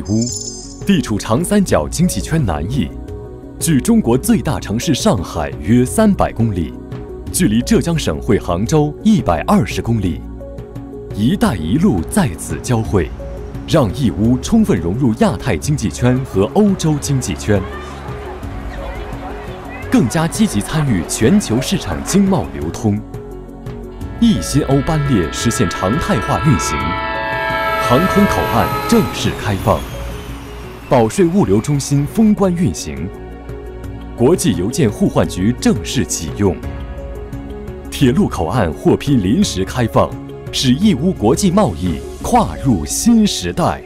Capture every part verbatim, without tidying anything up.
义乌，地处长三角经济圈南翼，距中国最大城市上海约三百公里，距离浙江省会杭州一百二十公里。“一带一路”在此交汇，让义乌充分融入亚太经济圈和欧洲经济圈，更加积极参与全球市场经贸流通。一新欧班列实现常态化运行，航空口岸正式开放，保税物流中心封关运行，国际邮件互换局正式启用，铁路口岸获批临时开放，使义乌国际贸易跨入新时代。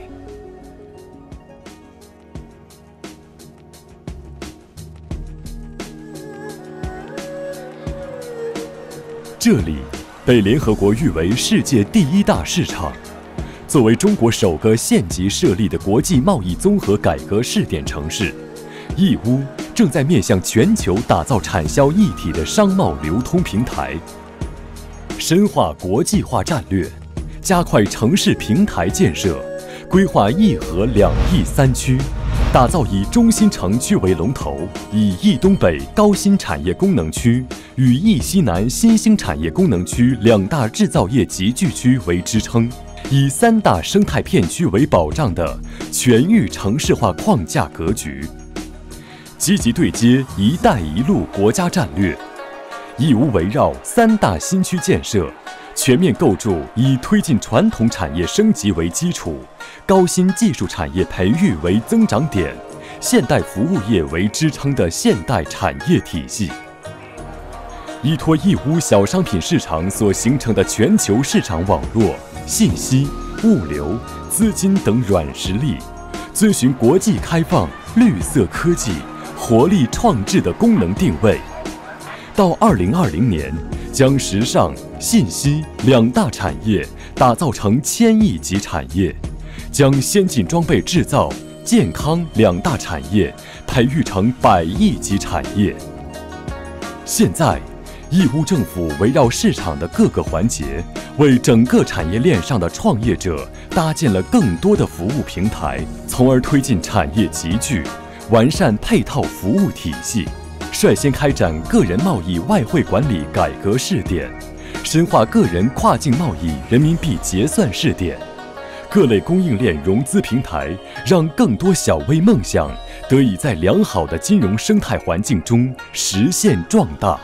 这里被联合国誉为世界第一大市场。作为中国首个县级设立的国际贸易综合改革试点城市，义乌正在面向全球打造产销一体的商贸流通平台，深化国际化战略，加快城市平台建设，规划义和两翼三区，打造以中心城区为龙头，以义东北高新产业功能区与义西南新兴产业功能区两大制造业集聚区为支撑，以三大生态片区为保障的全域城市化框架格局，积极对接“一带一路”国家战略。义乌围绕三大新区建设，全面构筑以推进传统产业升级为基础，高新技术产业培育为增长点，现代服务业为支撑的现代产业体系。依托义乌小商品市场所形成的全球市场网络、信息、物流、资金等软实力，遵循国际开放、绿色科技、活力创智的功能定位。到二零二零年，将时尚、信息两大产业打造成千亿级产业，将先进装备制造、健康两大产业培育成百亿级产业。现在，义乌政府围绕市场的各个环节，为整个产业链上的创业者搭建了更多的服务平台，从而推进产业集聚，完善配套服务体系。率先开展个人贸易外汇管理改革试点，深化个人跨境贸易人民币结算试点，各类供应链融资平台，让更多小微梦想得以在良好的金融生态环境中实现壮大。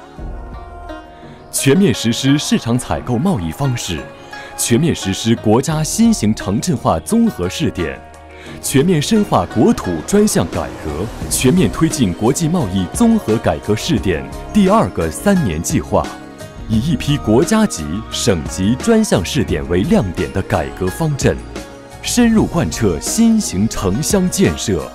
全面实施市场采购贸易方式，全面实施国家新型城镇化综合试点，全面深化国土专项改革，全面推进国际贸易综合改革试点第二个三年计划，以一批国家级、省级专项试点为亮点的改革方阵，深入贯彻新型城乡建设。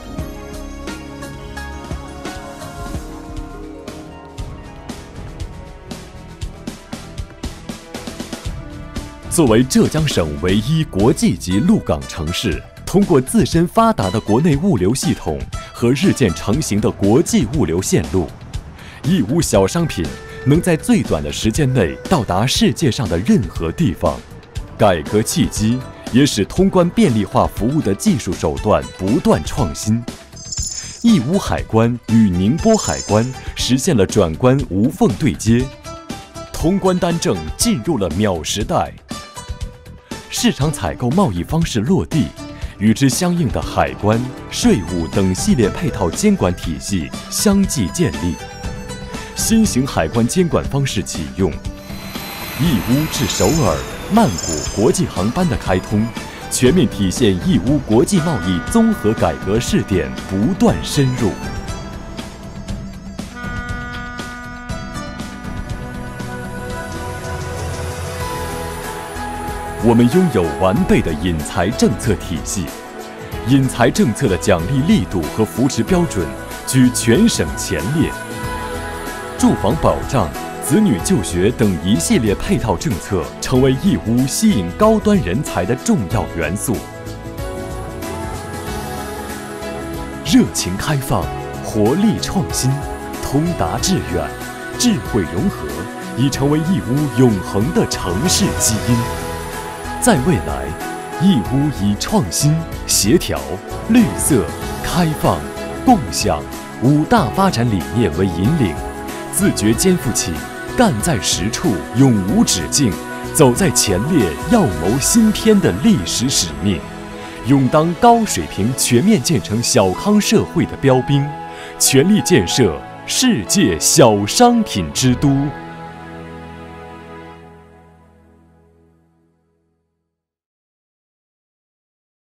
作为浙江省唯一国际级陆港城市，通过自身发达的国内物流系统和日渐成型的国际物流线路，义乌小商品能在最短的时间内到达世界上的任何地方。改革契机也使通关便利化服务的技术手段不断创新。义乌海关与宁波海关实现了转关无缝对接，通关单证进入了秒时代。市场采购贸易方式落地，与之相应的海关、税务等系列配套监管体系相继建立，新型海关监管方式启用，义乌至首尔、曼谷国际航班的开通，全面体现义乌国际贸易综合改革试点不断深入。我们拥有完备的引才政策体系，引才政策的奖励力度和扶持标准居全省前列。住房保障、子女就学等一系列配套政策，成为义乌吸引高端人才的重要元素。热情开放、活力创新、通达致远、智慧融合，已成为义乌永恒的城市基因。在未来， 义乌以创新、协调、绿色、开放、共享五大发展理念为引领，自觉肩负起干在实处、永无止境、走在前列、要谋新篇的历史使命，勇当高水平全面建成小康社会的标兵，全力建设世界小商品之都。